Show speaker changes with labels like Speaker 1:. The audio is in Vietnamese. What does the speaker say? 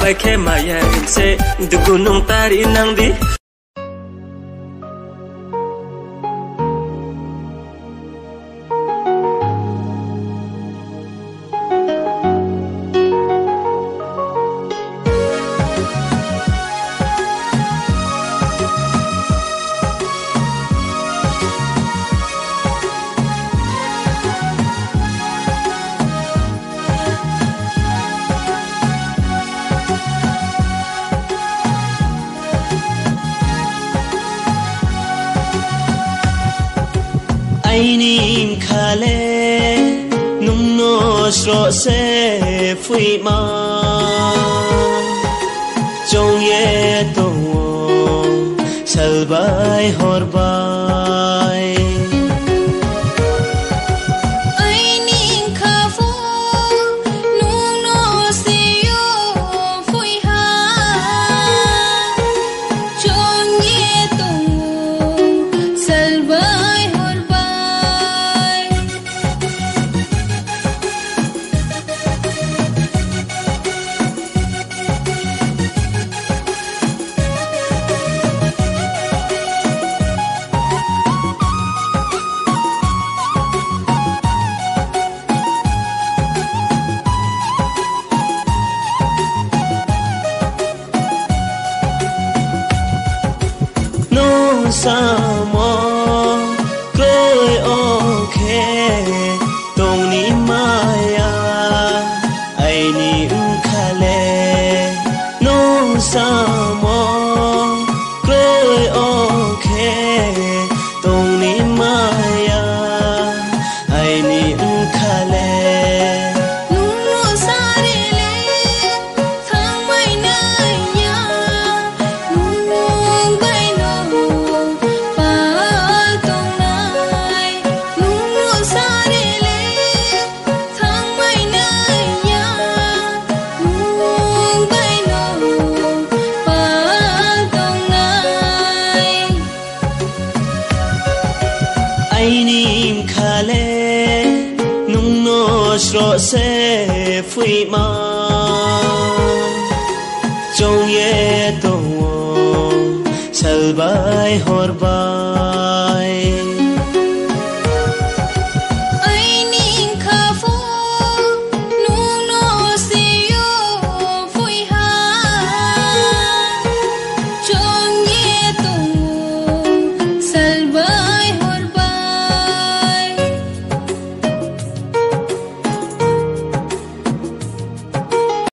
Speaker 1: bai khe maya se du gunung tari nang di
Speaker 2: Ning khale nung no sro se phui ma chong ye to sal bai hor bai Samo kroi oke tong ni maya ai ni khale no samo kroi oke tong ni maya ai ni khale Ning khale nung no sro se phui ma chong ye to sal bai hor bai